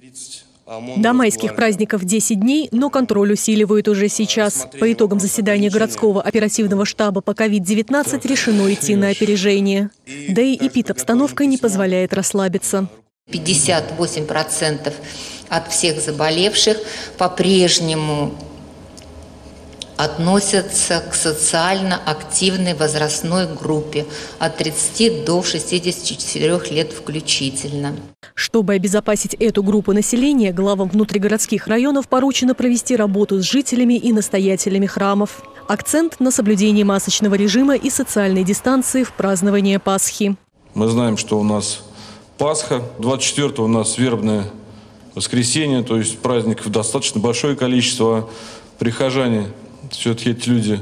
До майских праздников 10 дней, но контроль усиливают уже сейчас. По итогам заседания городского оперативного штаба по COVID-19 решено идти на опережение. Да и эпидобстановка не позволяет расслабиться. 58% от всех заболевших по-прежнему относятся к социально активной возрастной группе от 30 до 64 лет включительно. Чтобы обезопасить эту группу населения, главам внутригородских районов поручено провести работу с жителями и настоятелями храмов. Акцент на соблюдении масочного режима и социальной дистанции в праздновании Пасхи. Мы знаем, что у нас Пасха, 24-го у нас вербное воскресенье, то есть праздников достаточно большое количество. Прихожане, все-таки эти люди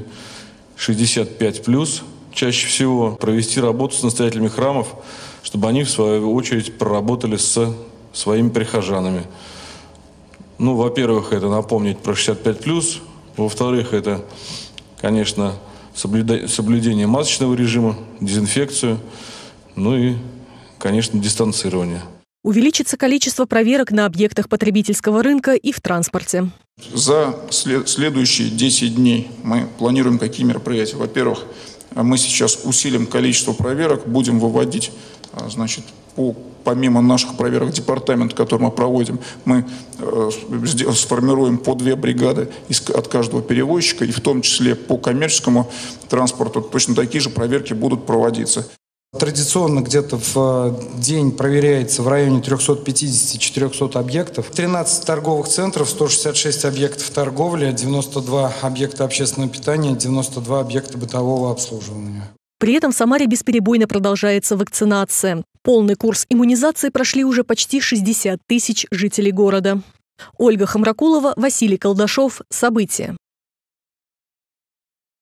65+, чаще всего провести работу с настоятелями храмов, чтобы они, в свою очередь, проработали с своими прихожанами. Ну, во-первых, это напомнить про 65+, во-вторых, это, конечно, соблюдение масочного режима, дезинфекцию, ну и, конечно, дистанцирование. Увеличится количество проверок на объектах потребительского рынка и в транспорте. За следующие 10 дней мы планируем какие мероприятия. Во-первых, мы сейчас усилим количество проверок, будем выводить, значит, помимо наших проверок департамента, который мы проводим, мы сформируем по 2 бригады от каждого перевозчика, и в том числе по коммерческому транспорту точно такие же проверки будут проводиться. Традиционно где-то в день проверяется в районе 350-400 объектов. 13 торговых центров, 166 объектов торговли, 92 объекта общественного питания, 92 объекта бытового обслуживания. При этом в Самаре бесперебойно продолжается вакцинация. Полный курс иммунизации прошли уже почти 60 тысяч жителей города. Ольга Хамракулова, Василий Колдашов. События.